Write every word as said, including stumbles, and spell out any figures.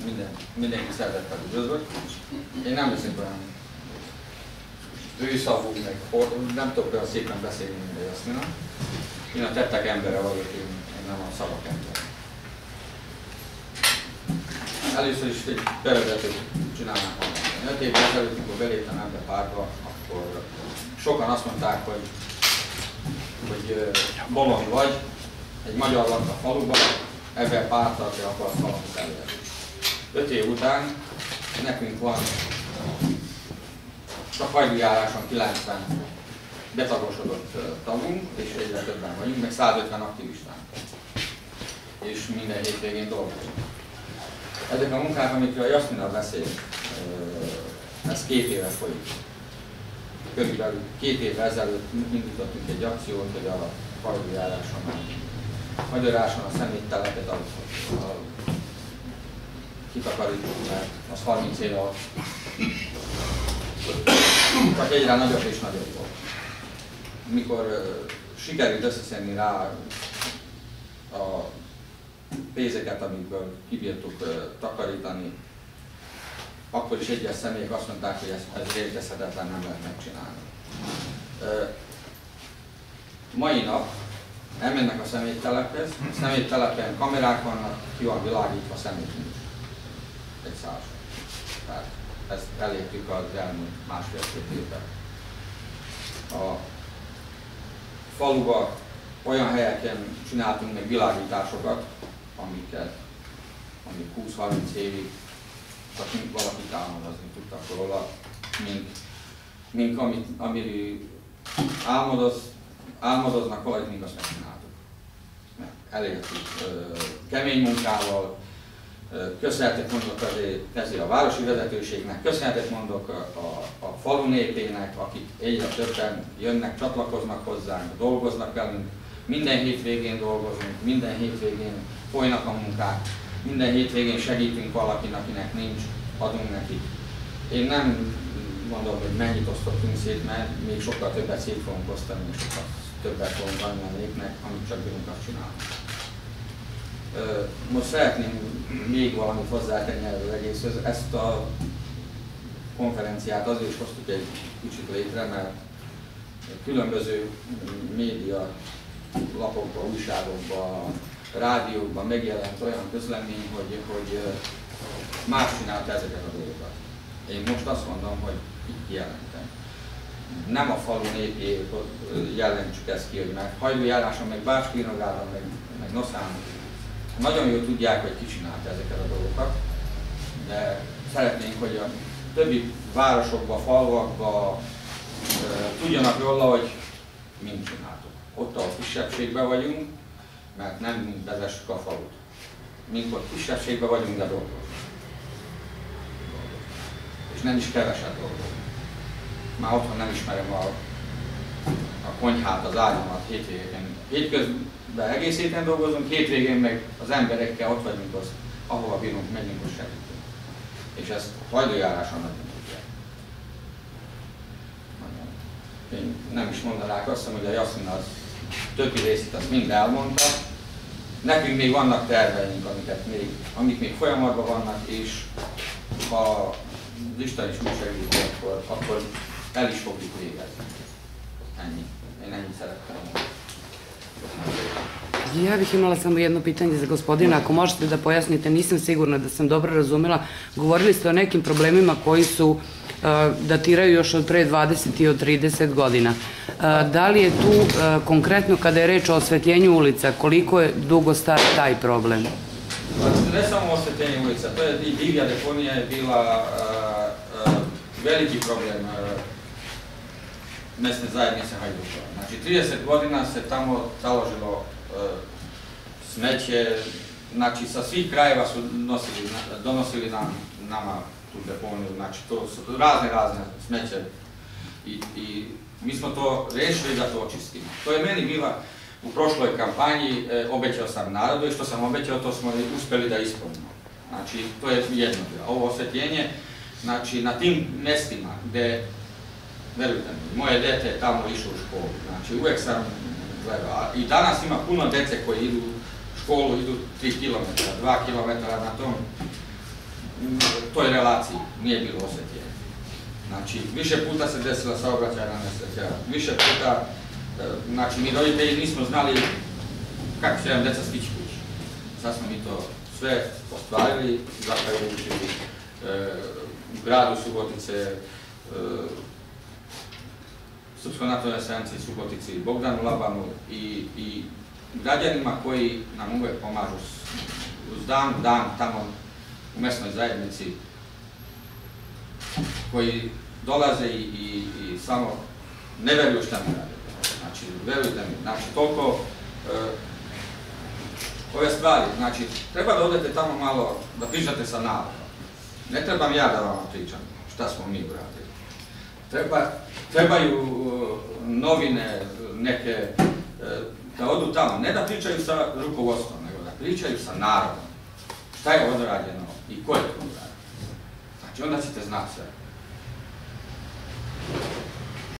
minden, mindenki szeretettel üdvözlök. Én nem leszek olyan őszavú, meg nem tudok olyan szépen beszélni, mint a Jasmina. Én a tettek embere vagyok, én, én nem a szavak ember. Először is egy bevezetőt csinálnánk valamit. öt évvel ezelőtt, amikor beléptem ebbe a pártba, akkor sokan azt mondták, hogy, hogy bolond vagy, egy magyar lakta a faluban, ebben párttal te akarsz valamit elérni. öt év után nekünk van csak hajdújáráson kilencven betagosodott tagunk, és egyre többen vagyunk, meg százötven aktivistánk. És minden hétvégén dolgozunk. Ezek a munkák, amikről a Jasmina beszél, ez két éve folyik. Körülbelül két évvel ezelőtt indítottunk egy akciót, hogy a hajdújáráson, a Magyaráson a szeméttelepet a, a kitakarítunk, mert az harminc éve alatt csak egyre nagyobb és nagyobb volt. Mikor uh, sikerült összeszedni rá a pénzeket, amikből kibírtuk uh, takarítani, akkor is egyes személyek azt mondták, hogy ez, ez létezhetetlen, nem lehet megcsinálni. Uh, mai nap elmennek a szeméttelephez, a szeméttelepen kamerák vannak, ki van világítva, szemét nincs. Egy száz. Tehát ezt elértük az elmúlt másfél-két évben. A faluban olyan helyeken csináltunk meg világításokat, amiket, amik húsz-harminc évig csak valaki támadozni tudtak róla, mint, mint amit, amiről álmodoz, álmodoznak valaki, mint azt megcsináltuk. Elértük kemény munkával, köszönetet mondok azért, ezért a városi vezetőségnek, köszönetet mondok a, a, a falu népének, akik egyre többen jönnek, csatlakoznak hozzánk, dolgoznak velünk, minden hétvégén dolgozunk, minden hétvégén folynak a munkák, minden hétvégén segítünk valakinek, akinek nincs, adunk nekik. Én nem mondom, hogy mennyit osztottunk szét, mert még sokkal többet szét fogunk osztani, és sokkal többet fogunk adni a népnek, amit csak bírunk azt csinálni. Most szeretném még valamit hozzátenni erről egészhez. Ezt a konferenciát azért is hoztuk egy kicsit létre, mert különböző média lapokban, újságokban, rádiókban megjelent olyan közlemény, hogy, hogy más csinálta ezeket a dolgokat. Én most azt mondom, hogy így kijelentem. Nem a falu népé jelentsük ezt ki, hogy meg Hajdújáráson, meg Bács-Kirnogálon, meg, meg Noszán nagyon jól tudják, hogy ki csinálta ezeket a dolgokat, de szeretnénk, hogy a többi városokban, falvakban e, tudjanak róla, hogy mind csináltuk. Ott, ahol kisebbségben vagyunk, mert nem mind vezessük a falut. Mink ott kisebbségben vagyunk, de dolgozunk. És nem is keveset dolgozunk. Már otthon nem ismerem a, a konyhát, az ágyamat hétvégén. Hétközben egész héten dolgozunk, hétvégén meg az emberekkel ott vagyunk, az, ahova bírunk, megyünk, most segítünk. És ezt Hajdújáráson nagyon tudják. Én nem is mondanák azt, hogy a Jasmina az többi részét azt mind elmondta. Nekünk még vannak terveink, amiket még, amik még folyamatban vannak, és ha az Isten is úgy segíti, akkor, akkor el is fogjuk végezni. Ennyi. Én ennyit szerettem mondani. Ja bih imala samo jedno pitanje za gospodina, ako možete da pojasnite, nisam sigurna da sam dobro razumela. Govorili ste o nekim problemima koji su uh, datiraju još od pre dvadeset i od trideset godina. Uh, da li je tu uh, konkretno kada je reč o osvetljenju ulica, koliko je dugo star taj problem? Ne samo osvetljenje ulica, to je i divlja deponija je bila uh, uh, veliki problem uh, mesne zajednice Hajdukova. Znači trideset godina se tamo taložilo uh, smeće, znači sa svih krajeva su nosili, donosili nam, nama tu deponiju, znači to su razne razne smeće i, i mi smo to rešili da to očistimo. To je meni bila u prošloj kampanji, e, obećao sam narodu i što sam obećao to smo uspjeli da ispunimo. Znači to je jedno bilo. Ovo osvetljenje, znači na tim mestima gde, verujte mi, moje dete je tamo išlo u školu, znači uvek sam gledao. I danas ima puno dece koji idu u školu, idu tri kilometra, dva kilometra na tom toj relaciji nije bilo osvetljenja. Znači, više puta se desila saobraćajna nesreća, više puta, znači, mi roditelji nismo znali kako će nam deca stići kući. Sad smo mi to sve ostvarili, zahvaljujući u gradu Subotice, Srpskoj naprednoj stranci Subotici, Bogdanu Labanu i građanima koji nam uvek pomažu uz dan, dan tamo u mesnoj zajednici, koji dolaze i samo ne veruju šta mi rade. Znači, verujte mi, znači, toliko ove stvari, znači, treba da odete tamo malo, da pričate sa narodom. Ne trebam ja da vam pričam šta smo mi uradili. Trebaju novine neke da odu tamo, ne da pričaju sa rukovodstvom, nego da pričaju sa narodom. Šta je odrađeno i ko je to uradio. Znači, onda ćete znati sve.